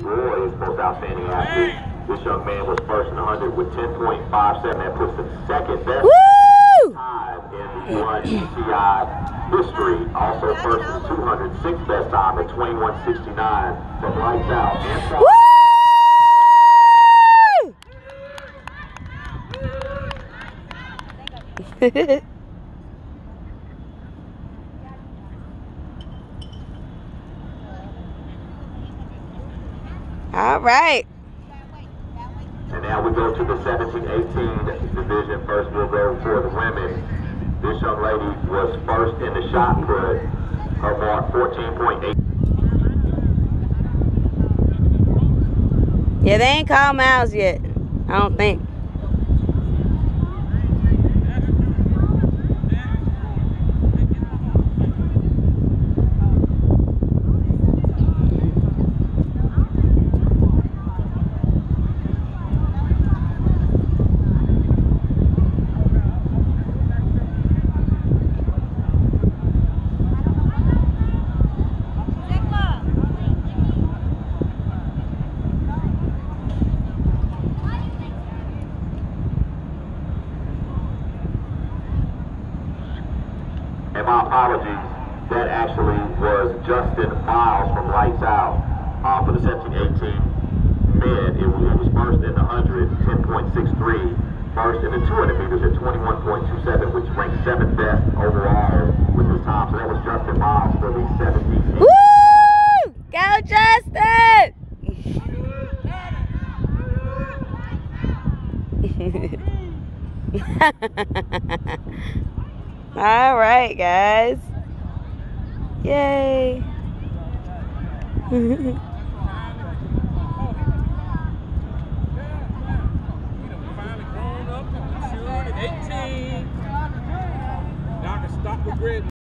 Roy is most outstanding athlete. This young man was first in the 100 with 10.57. That puts the second best time in the UNCI history. Also first in the 200, sixth best time at 21:69 from Lights Out. All right. And now we go to the 17-18 division. First we'll go for the women. This young lady was first in the shot put. Her mark 14.8. Yeah, they ain't called Miles yet. I don't think. And my apologies, that actually was Justin Miles from Lights Out for the 17-18 men. It was first in the 100, 10.63. First in the 200 meters at 21.27, which ranks 7th best overall with this time. So that was Justin Miles for the 17. Woo! Go Justin! All right, guys. Yay. Finally grown up and matured at 18. Now I can stop regretting.